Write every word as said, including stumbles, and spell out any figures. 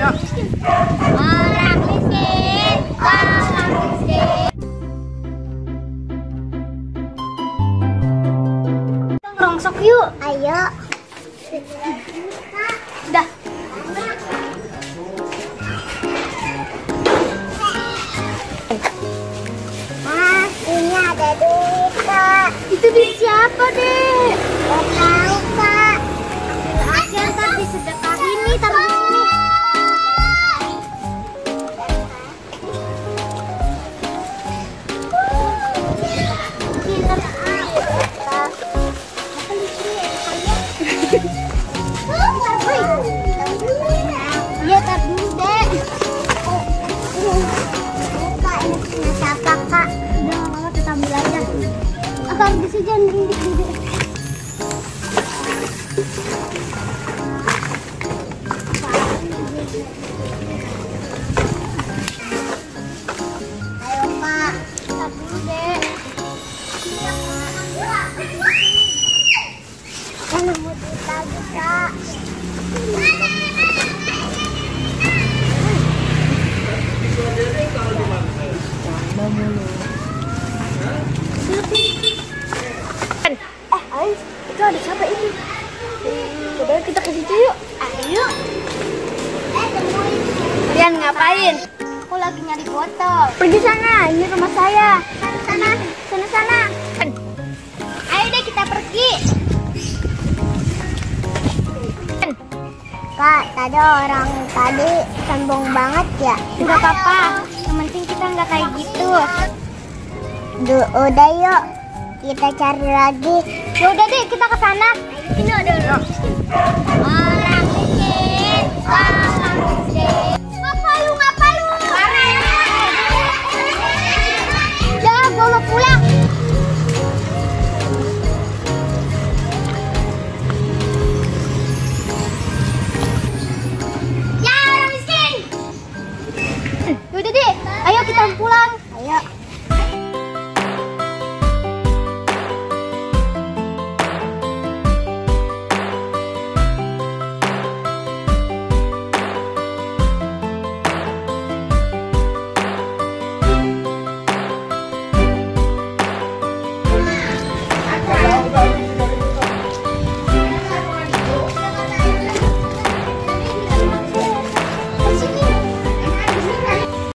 yuk. Orang miskin, orang miskin. Kita ngerongsok yuk. Ayo. Dah. Mas, ini ada duit, Kak. Itu duit siapa, Dek? Gak tahu, Kak. Ambil aja, ntar disedekahin nih, taruh di sini. Iya, tar dulu, Dek. Kak, ini punya siapa, Kak? Udah, nggak apa-apa, kita ambil aja. Akar bisa jangan rindik-rindik. Ayo, Kak. Tar dulu, Dek. Kan mau duit lagi, Kak. Eh, Ais, itu ada siapa ini? Coba kita ke situ yuk. Ayo. Eh, temuin. Kalian ngapain? Aku lagi nyari botol. Pergi sana, ini rumah saya. Sana, sana, sana, sana. Ayo deh kita pergi. Kak, tadi orang tadi sombong banget ya. Enggak apa-apa, yang penting kita nggak kayak gitu. Duh, udah yuk, kita cari lagi. Ya udah deh, kita ke sana. Ini ada orang miskin. Orang miskin.